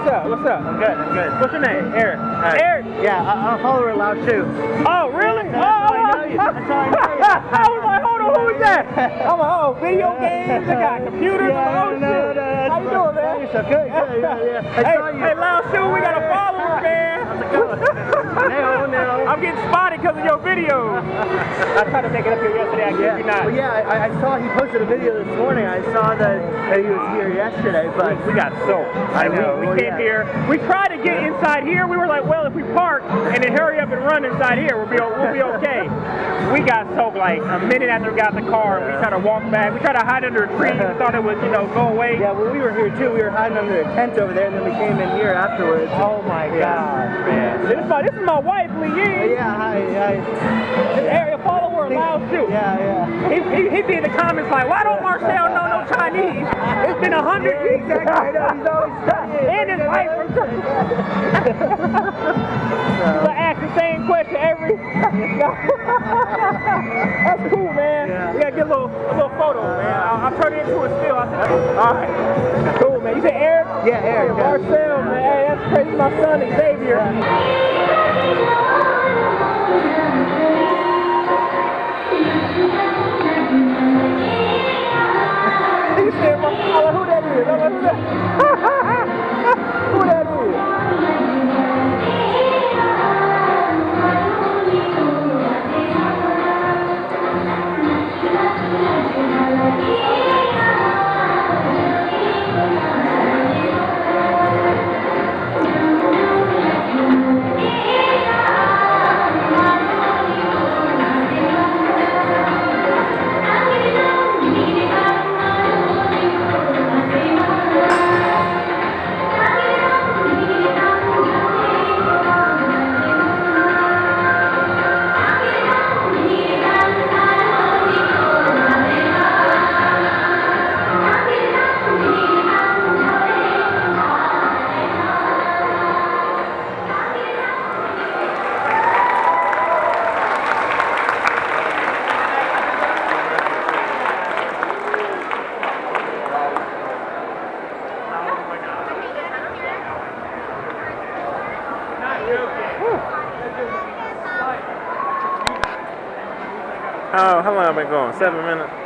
up? What's up? I'm good. I'm good. What's your name? Eric. Eric? Yeah, I'm a follower of Lao Shu. Oh, really? That's how I know you. That's how I know you. I was like, hold on, who is that? I'm like, oh, video games, they got computers. Yeah, Oh, no, shit. How you doing, man? Good, yeah. Hey, Lao Shu, we got a follower, man. How's it going? No. I'm getting spotted because of your videos. I tried to make it up here yesterday, I guess you're not. Well, yeah, I saw he posted a video this morning. I saw that he was here yesterday, but we got soaked. I know. We came here. We tried to get inside here. We were like, well, if we park and then hurry up and run inside here, we'll be okay. We got soaked like a minute after we got in the car. And we tried to walk back. We tried to hide under a tree. We thought it would, go away. Yeah, well, we were here too. We were hiding under a tent over there, and then we came in here afterwards. Oh my God, man! This is my wife, Lee Ying. Yeah, hi. This area follower, Lao Shu. Yeah. He be in the comments like, why don't Marcel know no Chinese? It's been 100 years. Exactly. I know. He's always studying. And his wife from So ask the same question every. That's cool, man. Yeah. We gotta get a little photo, man. I'll turn it into a still. All right. Cool, man. You said Eric? Yeah, Eric. Marcel, man. Hey, that's crazy. My son Xavier. You said, who that is? Who that is? Oh, how long have I been going? 7 minutes?